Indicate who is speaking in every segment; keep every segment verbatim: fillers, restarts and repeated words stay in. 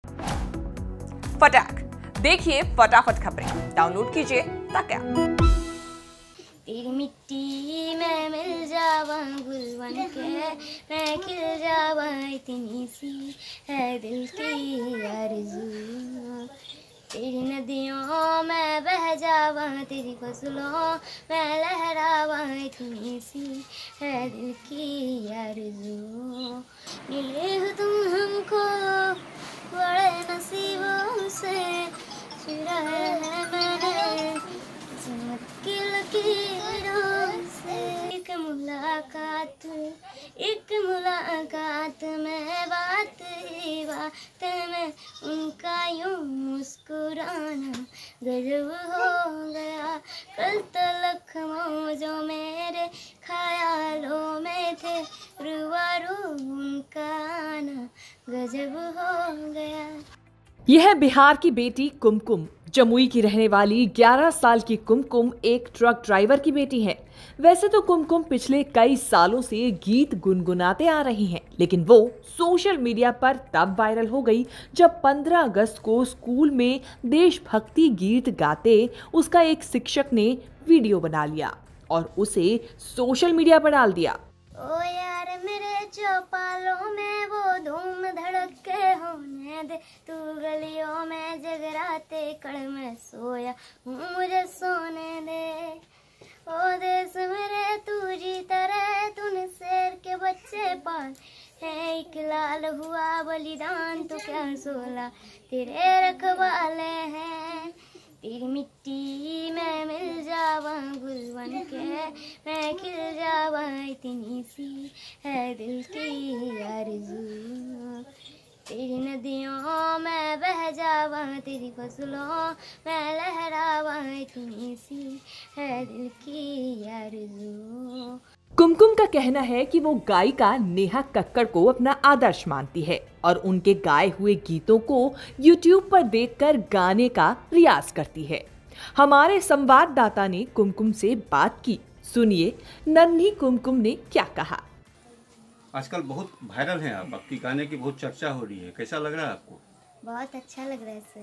Speaker 1: फटाक देखिए फटाफट खबरें डाउनलोड कीजिए तक ऐप।
Speaker 2: तेरी मिट्टी में मिल जावा गुल बन के मैं खिल जावा इतनी सी है दिल की आरज़ू। तेरी नदियों में बह जावा तेरी फसलों में लहरावा इतनी सी है दिल की आरज़ू। मिले हो तुम हमको बड़े नसीबों से चुराया है मैंने किस्मत की लकीरों से। एक मुलाकात एक मुलाकात में बात ही बात में उनका यूं मुस्कुराना गजब हो गया। कल तलक मौजों मेरे ख्यालों में थे रूबरू उनका आना गजब हो गया।
Speaker 1: यह बिहार की बेटी कुमकुम। जमुई की रहने वाली ग्यारह साल की कुमकुम एक ट्रक ड्राइवर की बेटी है। वैसे तो कुमकुम पिछले कई सालों से गीत गुनगुनाते आ रही हैं, लेकिन वो सोशल मीडिया पर तब वायरल हो गई जब पंद्रह अगस्त को स्कूल में देशभक्ति गीत गाते उसका एक शिक्षक ने वीडियो बना लिया और उसे सोशल मीडिया पर डाल दिया।
Speaker 2: ओ यार मेरे चौपालों में वो धूम धड़के होने दे, तू गलियों में जगराते कड़ में सोया हूँ मुझे सोने दे। ओ देश मेरे तू जीता रहे तूने शेर के बच्चे पाल है, एक लाल हुआ बलिदान तो क्या सोला तेरे रखवाले हैं। तेरी मिट्टी में मिल जावा गुल बन के मैं खिल जावा इतनी सी है दिल की आरज़ू। तेरी नदियों में बह जावा तेरी फसलों में लहरावा इतनी सी है दिल की आरज़ू।
Speaker 1: कुमकुम का कहना है कि वो गायिका नेहा कक्कड़ को अपना आदर्श मानती है और उनके गाए हुए गीतों को यूट्यूब पर देखकर गाने का रियाज करती है। हमारे संवाददाता ने कुमकुम से बात की। सुनिए नन्ही कुमकुम ने क्या कहा।
Speaker 3: आजकल बहुत वायरल हैं आप, आपकी गाने की बहुत चर्चा हो रही है, कैसा लग रहा है आपको?
Speaker 2: बहुत अच्छा लग रहा है सर।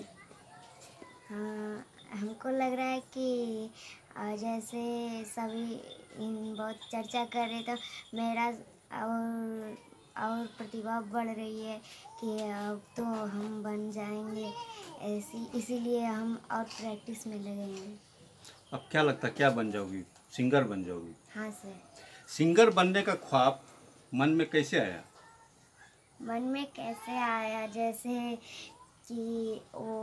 Speaker 2: हाँ, हमको लग रहा है कि जैसे सभी बहुत चर्चा कर रहे तो मेरा और और प्रतिभा बढ़ रही है कि अब तो हम बन जाएंगे ऐसी, इसीलिए हम और प्रैक्टिस में लगे हैं।
Speaker 3: अब क्या लगता है क्या बन जाओगी? सिंगर बन जाओगी?
Speaker 2: हाँ सर।
Speaker 3: सिंगर बनने का ख्वाब मन में कैसे आया?
Speaker 2: मन में कैसे आया जैसे कि वो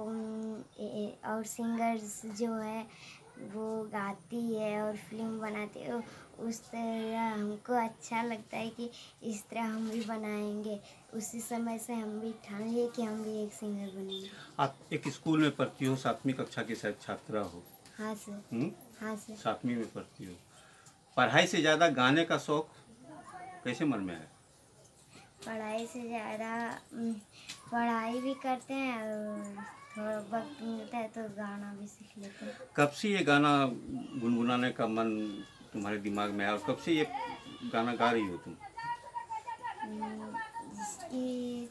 Speaker 2: और सिंगर्स जो है वो गाती है और फिल्म बनाती है, उस तरह हमको अच्छा लगता है कि इस तरह हम भी बनाएंगे। उसी समय से हम भी ठान लिए कि हम भी एक सिंगर बनेंगे।
Speaker 3: आप एक स्कूल में पढ़ती हो, सातवीं कक्षा की शायद छात्रा हो?
Speaker 2: हाँ सर।
Speaker 3: हुँ?
Speaker 2: हाँ सर।
Speaker 3: सातवीं में पढ़ती हो। पढ़ाई से ज़्यादा गाने का शौक कैसे मन में आया?
Speaker 2: पढ़ाई से ज़्यादा पढ़ाई भी करते हैं और थोड़ा वक्त मिलता है तो गाना भी सीख लेते हैं।
Speaker 3: कब से ये गाना गुनगुनाने का मन तुम्हारे दिमाग में आया और कब से ये गाना गा रही हो तुम?
Speaker 2: इसकी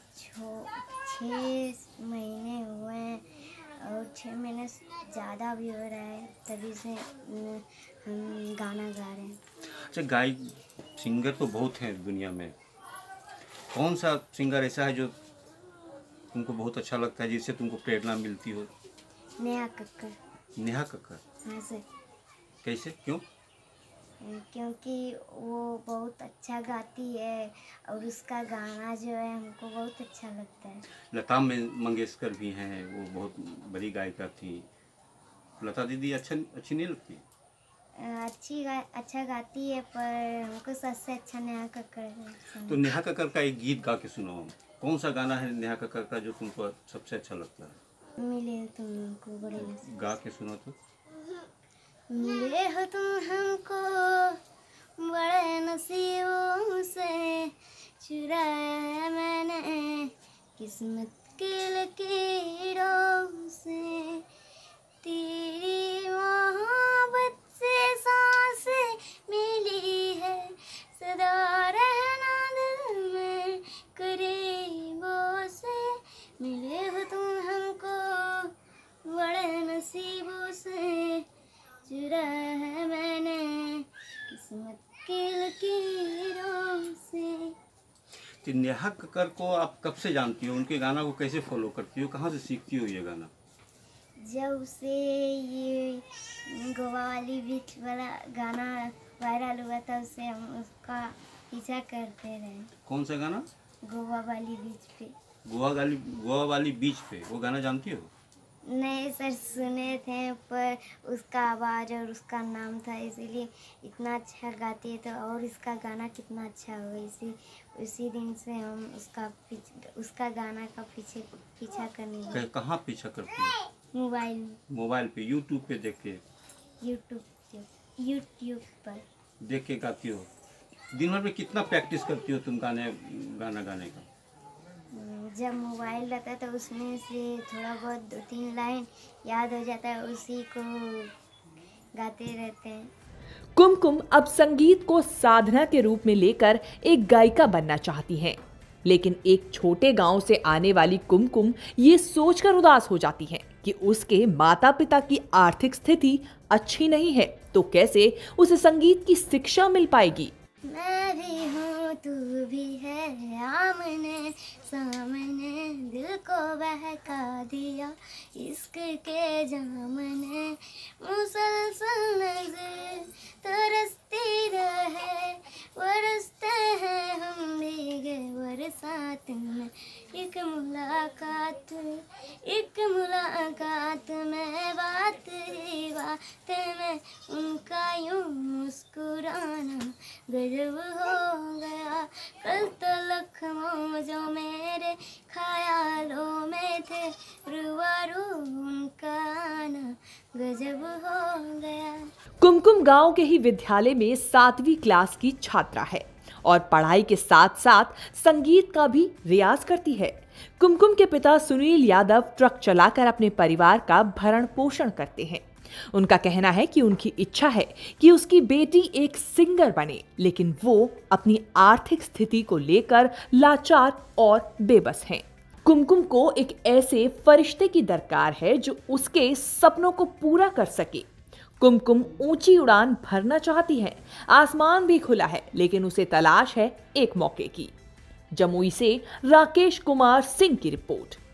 Speaker 2: छः महीने हुए हैं और छः महीने ज़्यादा भी हो रहा है, तभी से हम गाना गा रहे हैं।
Speaker 3: अच्छा, गायक सिंगर तो बहुत हैं दुनिया में, कौन सा सिंगर ऐसा है जो तुमको बहुत अच्छा लगता है, जिससे तुमको प्रेरणा मिलती हो?
Speaker 2: नेहा कक्कड़।
Speaker 3: नेहा कक्कड़?
Speaker 2: हाँ सर।
Speaker 3: कैसे, क्यों?
Speaker 2: क्योंकि वो बहुत अच्छा गाती है और उसका गाना जो है हमको बहुत अच्छा लगता है। लता
Speaker 3: मंगेशकर भी हैं, वो बहुत बड़ी गायिका थी। लता दीदी अच्छा अच्छी नहीं लगती?
Speaker 2: अच्छी गा अच्छा गाती है पर हमको सबसे अच्छा नेहा कक्कड़ है।
Speaker 3: तो नेहा कक्कड़ का एक गीत गा के सुनाओ। कौन सा गाना है नेहा कक्कड़ का जो तुमको सबसे अच्छा लगता है?
Speaker 2: मिले हो तुम हमको बड़े नसीब।
Speaker 3: गा के सुनो तो।
Speaker 2: मिले हो तुम हमको बड़े नसीबों से, चुराया है मैंने किस्मत की लकीरों से। तेरी मोहब्बत से सांसें मिली है, सदा रहना दिल में करीबों से। मिले हो
Speaker 3: तो नेहा कक्कर को आप कब से जानती हो, उनके गाना को कैसे फॉलो करती हो, कहाँ से सीखती हो ये गाना?
Speaker 2: जब से ये गोवा वाली बीच वाला गाना वायरल हुआ था उससे हम उसका पीछा करते रहे।
Speaker 3: कौन सा गाना?
Speaker 2: गोवा वाली बीच पे।
Speaker 3: गोवा वाली गोवा वाली बीच पे, वो गाना जानती हो?
Speaker 2: नहीं सर, सुने थे पर उसका आवाज़ और उसका नाम था, इसीलिए इतना अच्छा गाती है तो और इसका गाना कितना अच्छा होगा, इसी उसी दिन से हम उसका पीछ, उसका गाना का पीछे पीछा करने लगे।
Speaker 3: कहाँ पीछा करती हो?
Speaker 2: मोबाइल में।
Speaker 3: मोबाइल पे, यूट्यूब पे देख के?
Speaker 2: यूट्यूब यूट्यूब पर
Speaker 3: देख के गाती हो। दिन भर में कितना प्रैक्टिस करती हो तुम गाने गाना गाने का?
Speaker 2: जब मोबाइल रहता है तो उसमें से थोड़ा बहुत दो तीन लाइन याद हो जाता है, उसी को गाते रहते हैं।
Speaker 1: कुमकुम अब संगीत को साधना के रूप में लेकर एक गायिका बनना चाहती हैं, लेकिन एक छोटे गांव से आने वाली कुमकुम ये सोचकर उदास हो जाती हैं कि उसके माता पिता की आर्थिक स्थिति अच्छी नहीं है, तो कैसे उसे संगीत की शिक्षा मिल पाएगी।
Speaker 2: मैं भी हूँ तू भी है, आमने सामने दिल को बहका दिया इश्क के जाम ने, मुसलसल नजर तरसती रहे, बरसते हैं हम भीगे बरसात में, एक मुलाकात एक मुलाकात में, बात ही बात में उनका यूं मुस्कुराना गजब हो गया। कल तलक जो मेरे ख्यालों में थे, रूबरू उनका आना गजब हो गया।
Speaker 1: कुमकुम गांव के ही विद्यालय में सातवीं क्लास की छात्रा है और पढ़ाई के साथ साथ संगीत का भी रियाज करती है। कुमकुम के पिता सुनील यादव ट्रक चलाकर अपने परिवार का भरण पोषण करते हैं। उनका कहना है कि उनकी इच्छा है कि उसकी बेटी एक सिंगर बने, लेकिन वो अपनी आर्थिक स्थिति को लेकर लाचार और बेबस हैं। कुमकुम को एक ऐसे फरिश्ते की दरकार है जो उसके सपनों को पूरा कर सके। कुमकुम ऊंची उड़ान भरना चाहती है, आसमान भी खुला है, लेकिन उसे तलाश है एक मौके की। जमुई से राकेश कुमार सिंह की रिपोर्ट।